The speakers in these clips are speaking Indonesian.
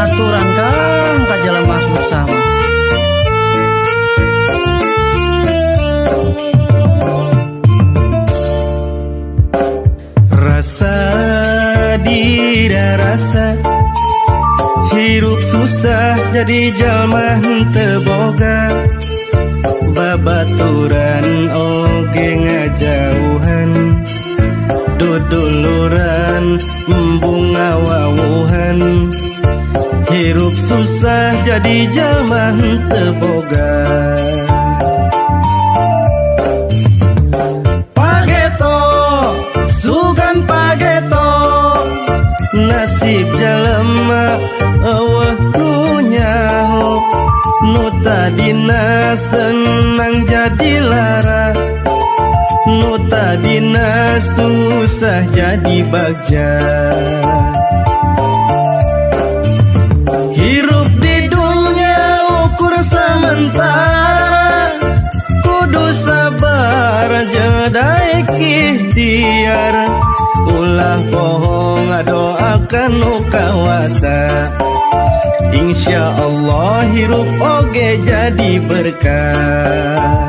babaturan Kang ka jelema susah mah. Rasa dirarasa hirup susah jadi jalma henteu boga babaturan oge ngajauhan duduluran embung ngawawuhan hirup susah jadi jalma henteu boga pageto sugan pageto nasib jalema eueuh nu nyaho nu tadina senang jadi lara nu tadina susah jadi bagja hirup di dunia ukur sementara kudu sabar jedai ikhtiar ulah bohong ngadoakan nu kawasa insya Allah hirup oge jadi berkah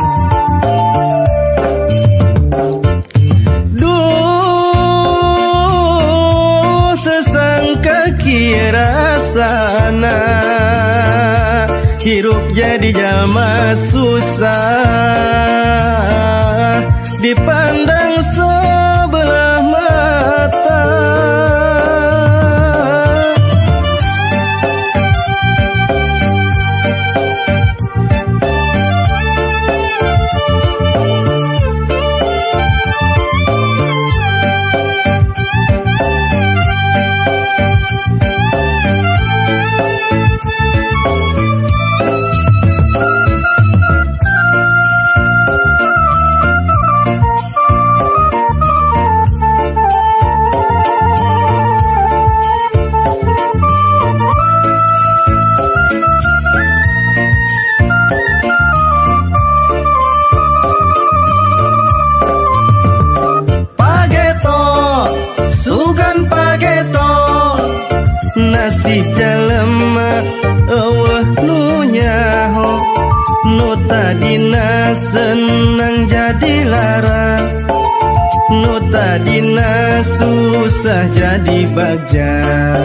duh tersangka kira sana hirup jadi jalma susah dipandang sebelah mata nasib jalema eueuh nu nyaho nu tadina senang jadi lara nu tadina susah jadi bagja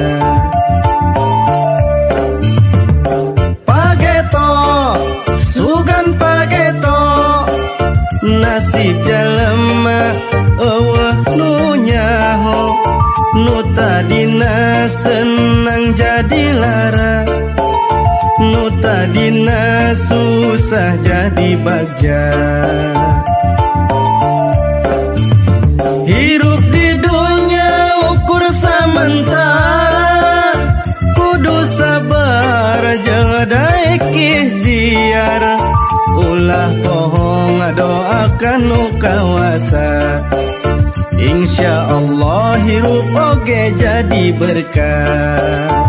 pageto sugan pageto nasib jalema eueuh nu nyaho nu tadina senang jadi lara nu tadina susah jadi bagja hirup di dunia ukur sementara kudu sabar jedai ikhtiar ulah bohong ngadoakan nu kawasa insya Allah hirup oge jadi berkah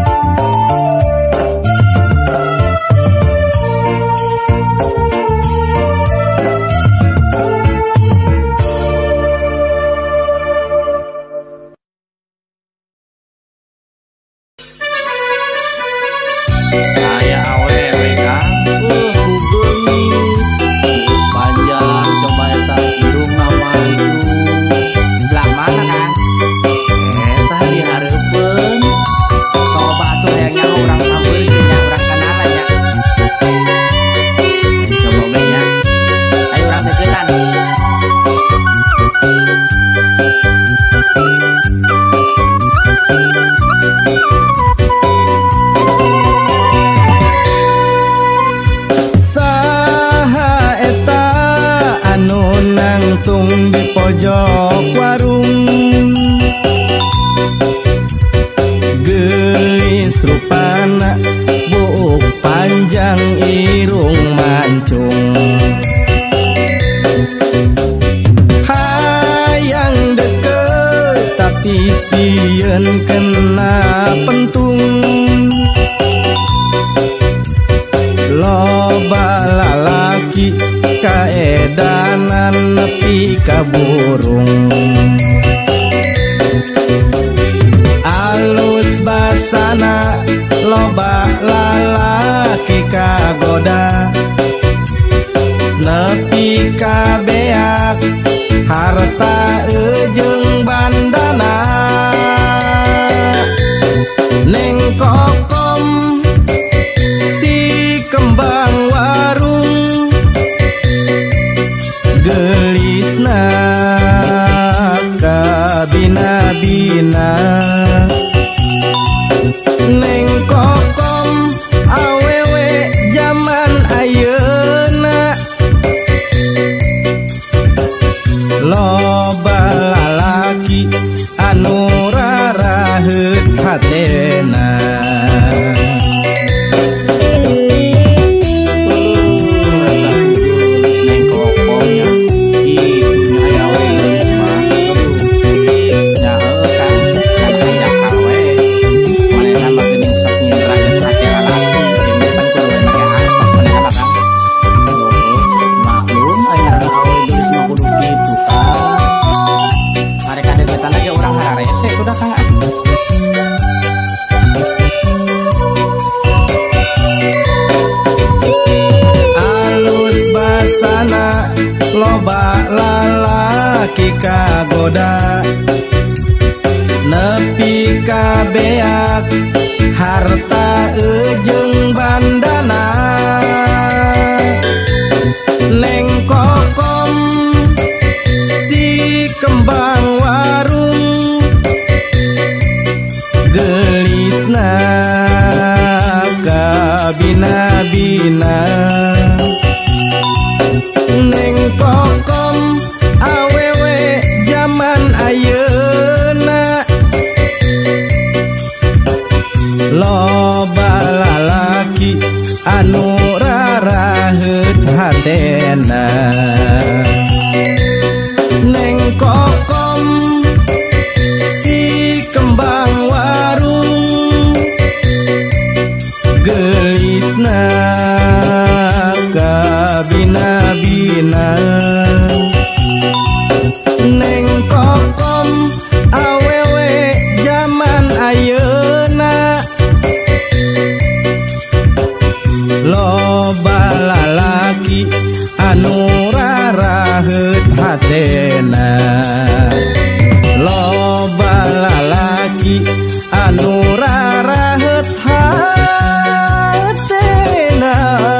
nangtung di pojok warung gelis rupana buuk panjang irung mancung hayang deket tapi sieun kena pentung loba lalaki kaedanan nepi ka burung alus bas basana loba lalaki kagoda nepi ka beak harta jeung bandana neng kokom si kembang warung gelisna kabina-bina neng kokom awewe zaman ayeuna loba lalaki anu raraheut hatena loba lalaki kagoda nepi ka beak harta jeung bandana neng kokom si kembang warung gelisna kabina-bina neng kokom awewe zaman ayeuna loba lalaki anu raraheut hatena neng kokom si kembang warung gelisna kabina-bina neng kokom awewe zaman ayeuna loba lalaki anu raraheut hatena loba lalaki anu raraheut hatena.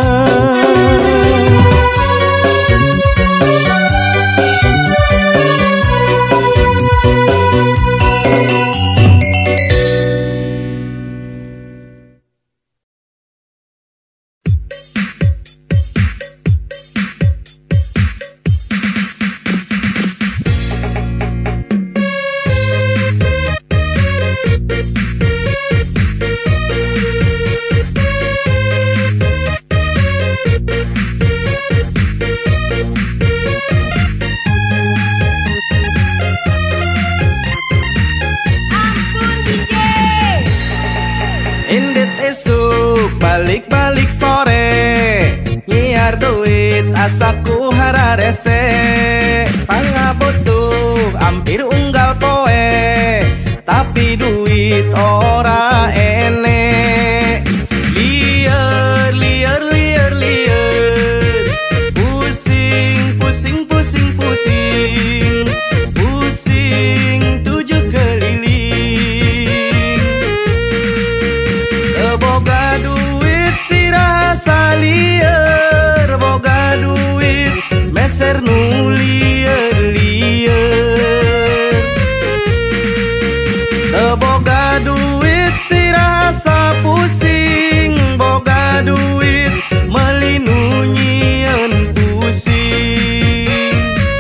Balik-balik sore nyiar duit asaku hararese pangabutuh hampir unggal poe tapi duit ora ene liar liar liar liar pusing pusing pusing pusing pusing tujuh keliling boga duit sirasa liar boga duit meser nu liar liar boga duit sirasa pusing boga duit melinu nyieun pusing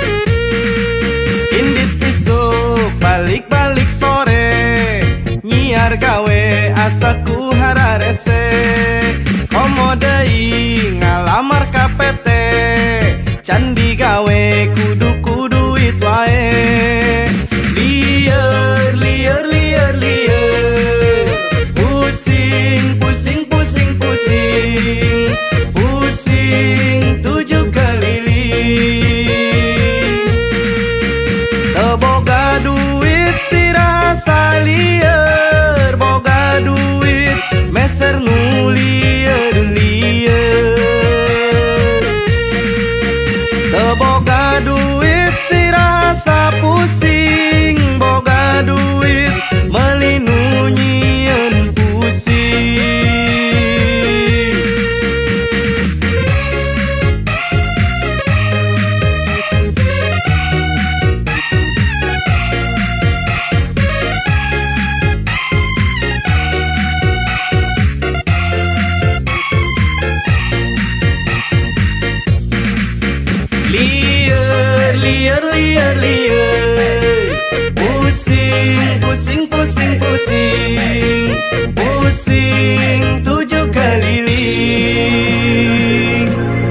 indit isuk balik-balik sore nyiar gawe asaku hararese komo deui ngalamar ka PT can digawe kudu duit wae liar liar liar liar pusing pusing pusing pusing pusing tujuh keliling boga duit sirasa liar boga duit pusing 7 keliling.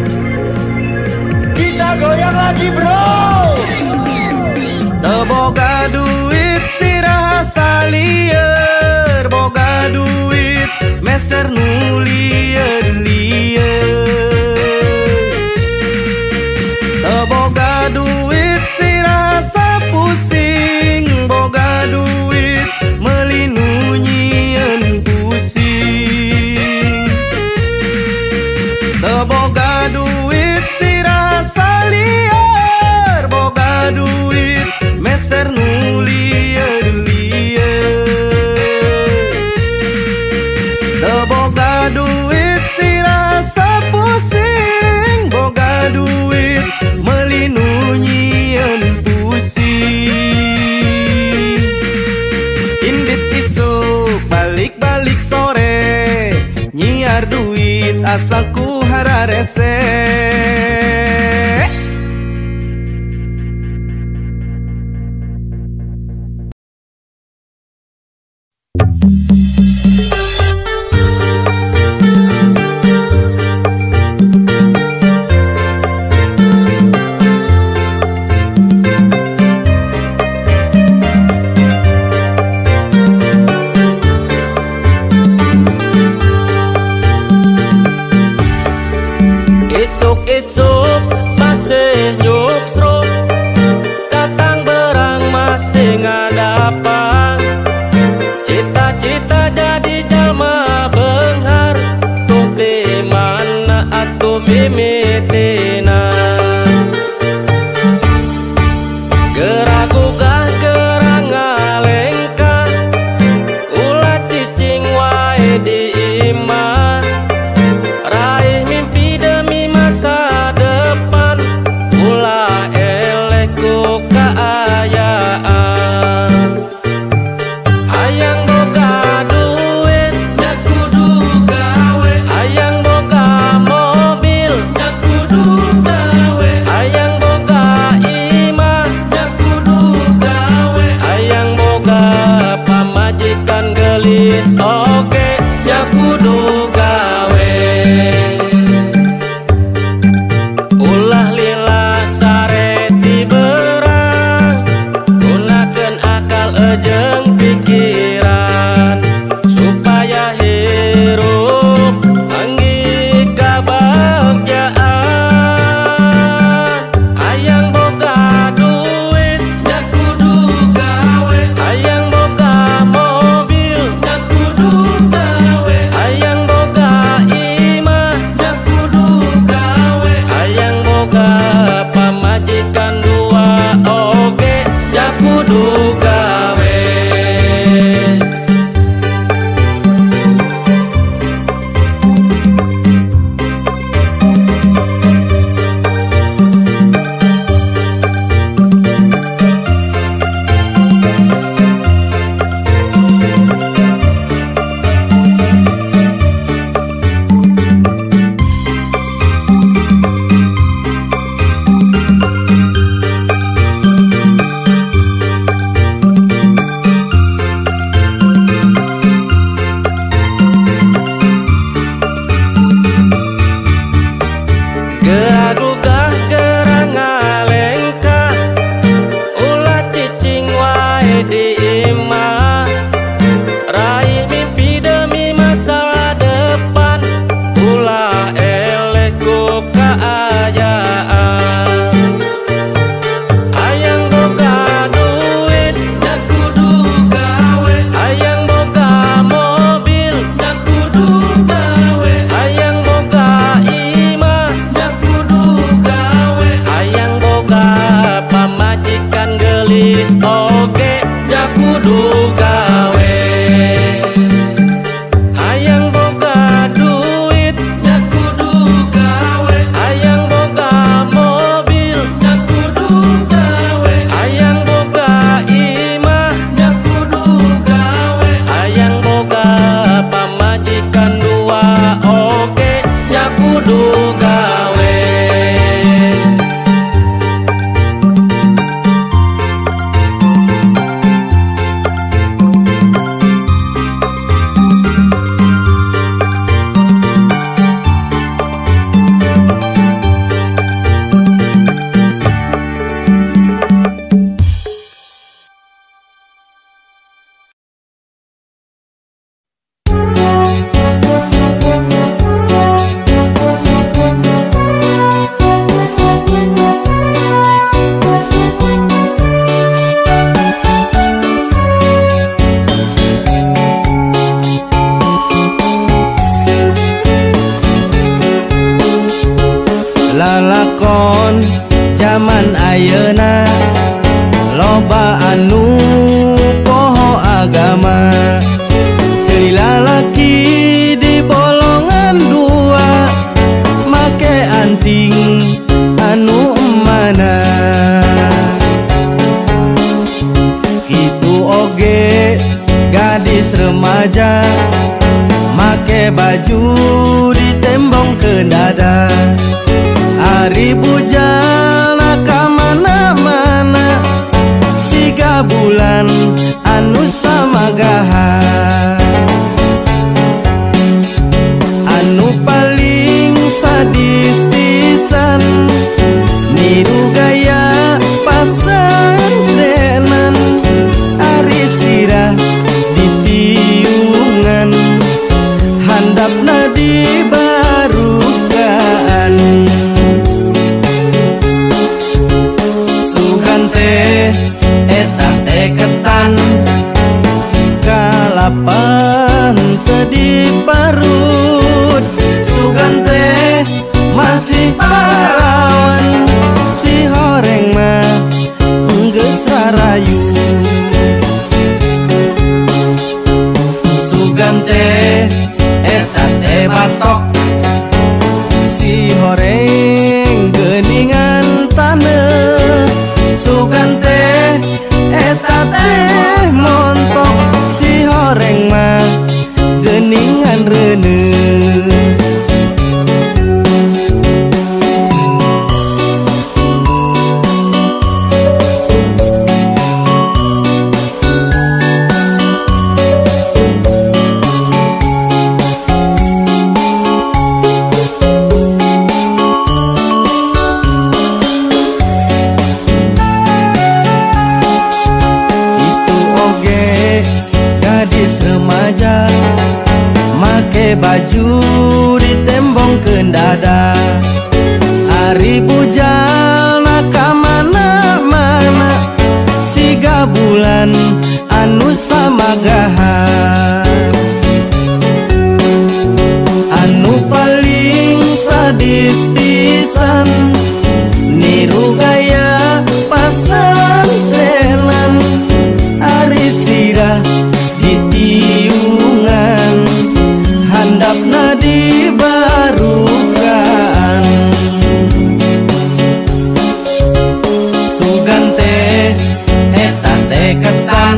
Kita goyang lagi bro. Teboga duit sirah salieur, boga duit meser nu lieur-lieur. Teboga duit sirah sapusing, boga duit meuli nu nyieun pusing. Teboga duit sirah salieur, boga duit meser nu lieur-lieur. Teboga duit sirah sapusing, boga duit meuli nu nyieun pusing. Indit isuk balik-balik sore, nyiar duit asaku hararese. Esok-esok masih nyuksruk, datang berang masih ngadapang. Cita-cita jadi jalma benghar, tuh di mana atuh mimitina. Geragugah gerang ngalengkah, ulah cicing wae di imah. Raih mimpi demi masa depan, ulah eleh ku kaayaan. Hayang boga duit, da kudu gawe. Hayang boga mobil, da baju ditembong ke dada. Ari bujal ka mana-mana, siga bulan anu samagaha. Anu paling sadis pisan niru gaya pasantrenan, ari sirah ditiungan, handapna dibarukan. Sugan teh eta teh ketan, kalapan teu diparut. Sugan teh masih parawan, si horeng mah geus rarayu. Sugan teh eta teh batok, si horeng geuningan taneuh. Sugan teh eta teh montok, si horeng mah geuningan reuneuh. Baju ditembong ke dada. Ari bujal ka mana-mana, siga bulan anu samagaha. Anu paling sadis pisan niru gaya pasantrenan, ari sirah ditiungan, handapna dibarukan. Sugan teh eta teh ketan,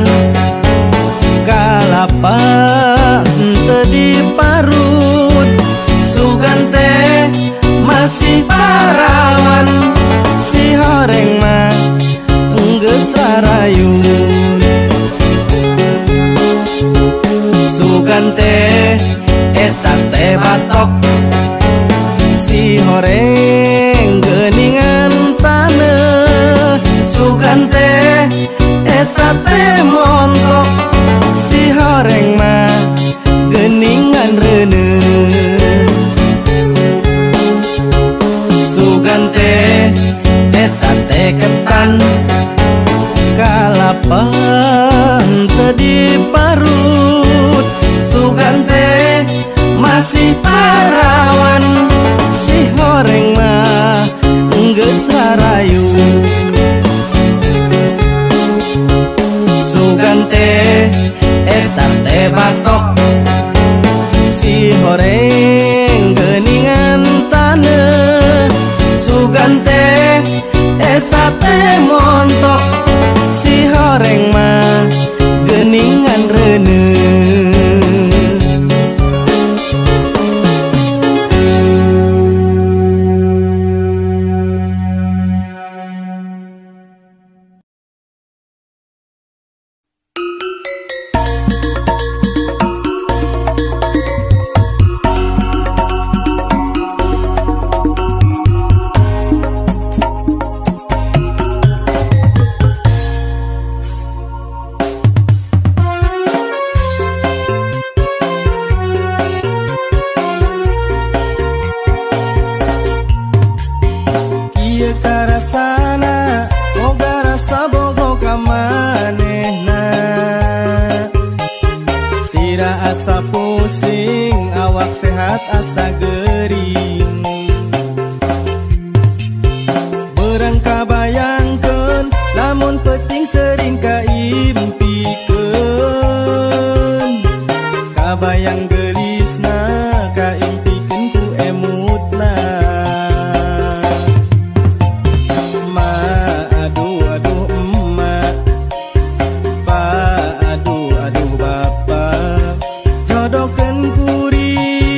kalapan teu diparut. Sugan teh masih parawan, si horeng mah geus rarayun. Sugan teh eta teh batok, si horeng geuningan taneuh. Sugan teh eta teh montok, si horeng mah geuningan reuneuh. Sugan teh eta teh ketan, kalapan teu diparut. Sugan teh masih parawan, si horeng mah geus rarayun. Sugan teh eta teh batok, si horeng geuningan taneuh. Sugan teh eta teh montok, si horeng mah geuningan reuneuh. Asa pusing, awak sehat asa gering. Berang kabayangkeun, lamun penting sering kaimpikeun. Kabayang gelisna, kaimpikeun ku emutna. Ma aduh aduh emak, pa aduh aduh bapak, jodohkeun kuring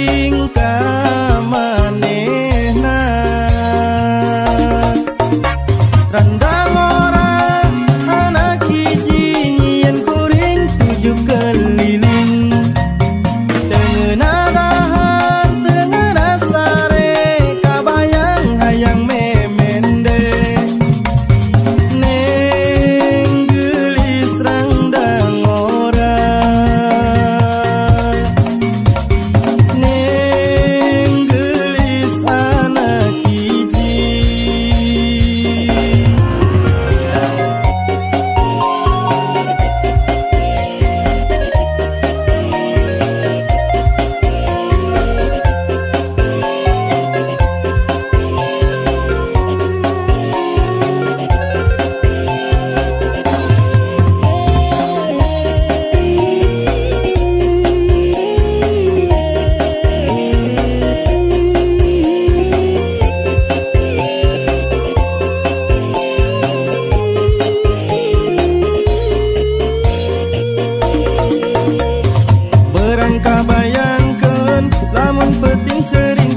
kabayangkeun lamun penting sering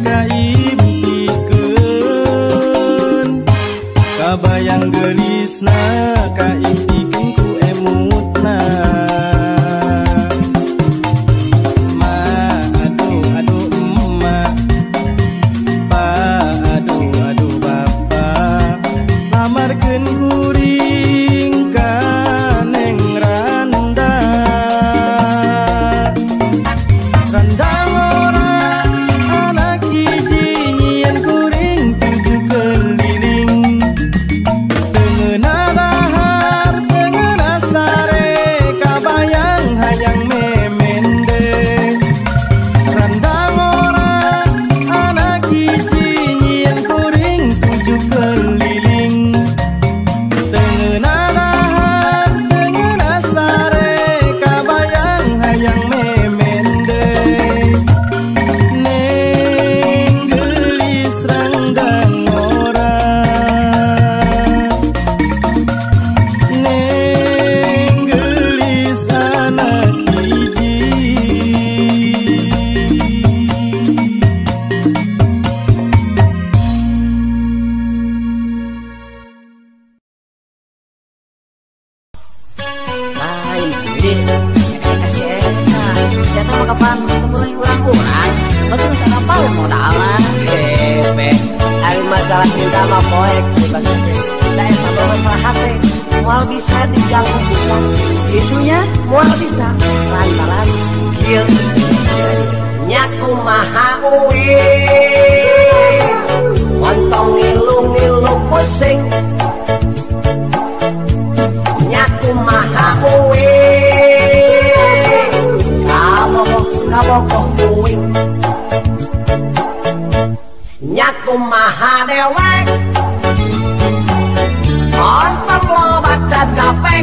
kaimpikeun kabayang geulisna kaimpikeun ku emutna ma aduh aduh emma pa aduh aduh bapa lamarkeun kuring ka Neng Randa Randa ora anak hiji nyieun kuring tuju keliling teungeuna dahar teungeuna sare kabayang hayang memende Randa ora anak hiji nyieun kuring tuju keliling teungeuna dahar teungeuna sare kabayang hayang memende Neng geulis randang ora Neng geulis anak hiji lain jadi kasih eta saya tahu kapan temui urang-urang betul sana apa yang modalan be ari masalah cinta mah poek bebas teh da eta masalah hati moal bisa diganggu bukan itunya moal bisa lantaran kieu nyaku maha uwi montong ngilu-ngilu pusing nyaku maha uwi kaboko uwing nyaku maha dewek ontong lo baca capek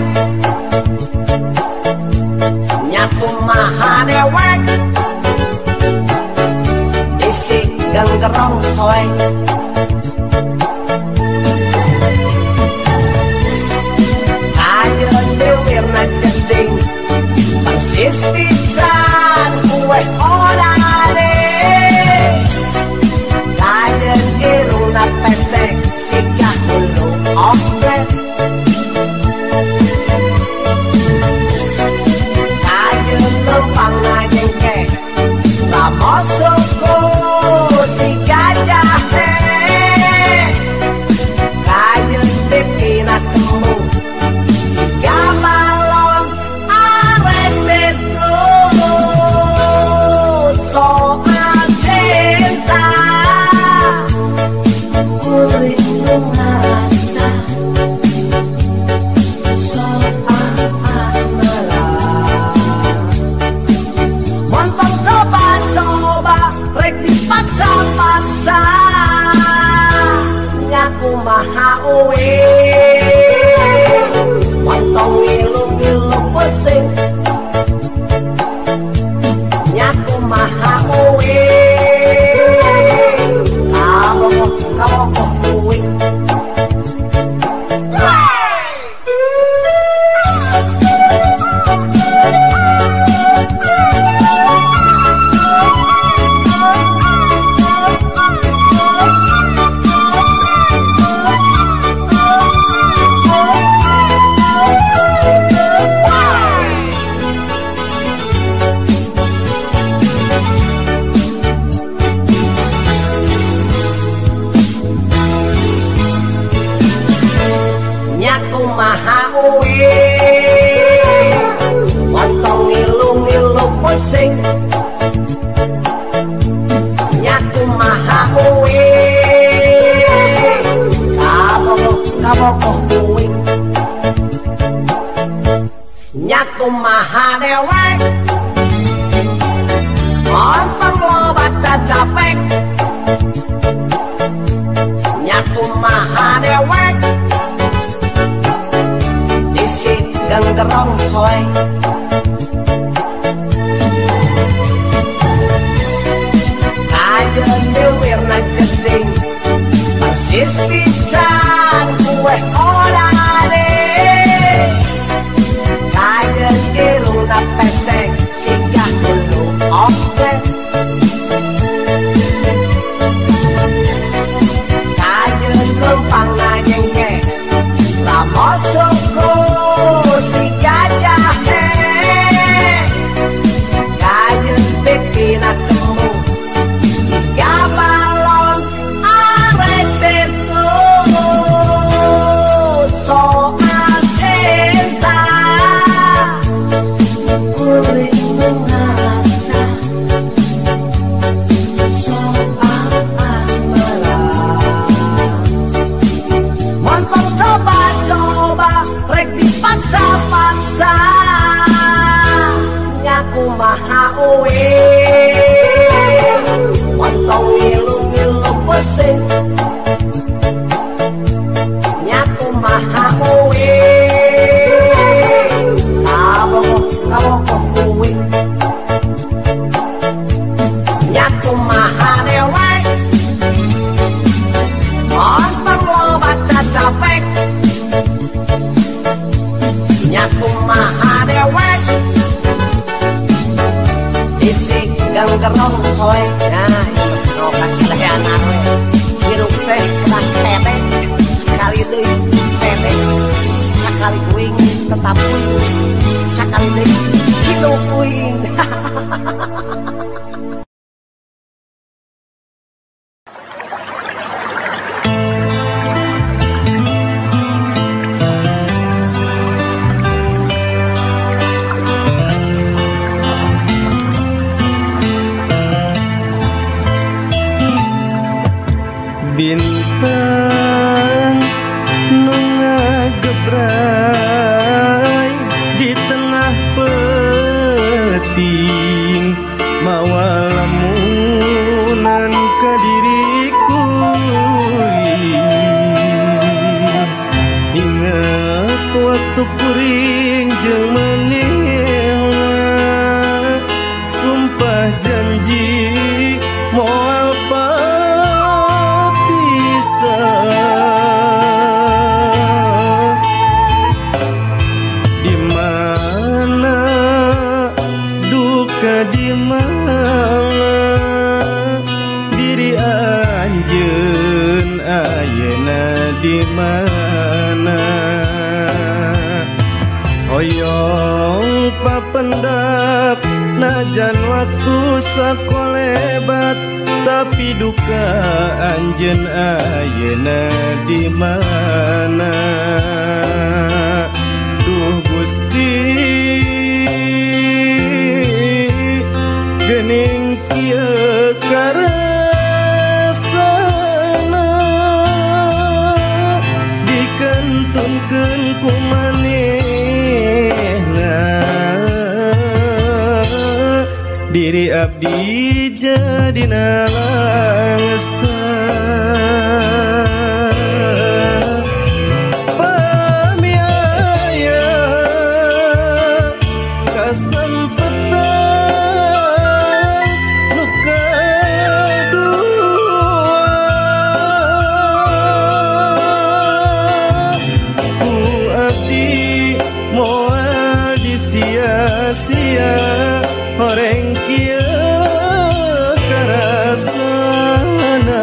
nyaku maha dewek isi genggerong soe wirna jeding persis pisan kue orane kajen irungna pesek sikah hulu oplet kajen lempang ngajengke lamosuku si gajah kajen tipina temu Gamalong awet betul soal cinta kulit ngerasa soal asmara montong coba-coba rek dipaksa-paksa ngaku maha uwi montong ngilu-ngilu pusing nyaku maha uwi kaboko uwi nyaku maha uwi montong ngilu-ngilu pusing nyaku maha uwi kaboko uwi nyaku maha dewek montong lo baca capek nyaku maha dewek genggerong soe kajen wirna jeding persis pisan kue orane kajen irungna pes pinggang gerong soe. Nah, itu kasih teh anak we. Hirup teh kena tete. Sekali deui tete. Sakali kuing tetap kuing. Sakali deui hidup kuing. Bintang nu ngagebrai di tengah peting mawa lamunan ka diriku ingat waktu kuring jeung manehna sumpah janji moal dimana duka dimana diri anjeun ayeuna dimana hoyong papendak najan waktu sakolebat tapi duka anjeun ayeuna dimana duh Gusti geuning kieu karasana dikentunkeun ku manehna diri abdi jadina langsa pamiaya kasempetan nu kadua ku abdi moal disia-sia horeng kieu karasana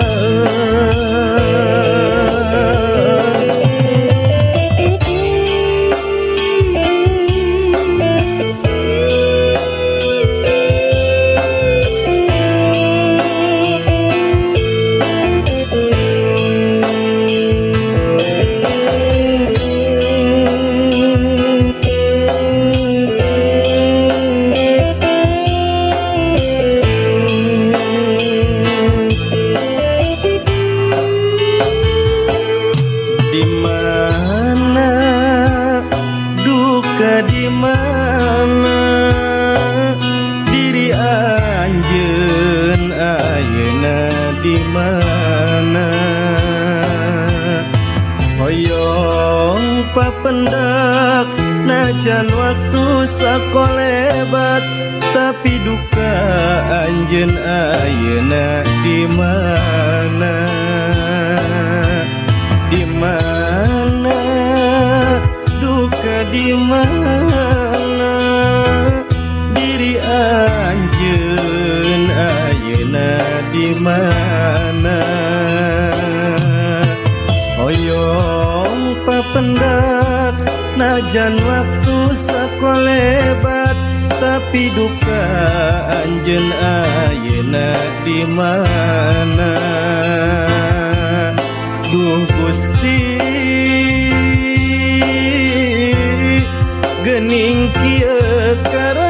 dimana duka dimana diri anjeun ayeuna dimana hoyong papendak najan waktu sakolebat tapi duka anjeun ayeuna dimana dimana duka dimana diri anjeun ayeuna dimana hoyong papendak najan waktu sakolebat tapi duka anjeun ayeuna dimana duh Gusti geuning kieu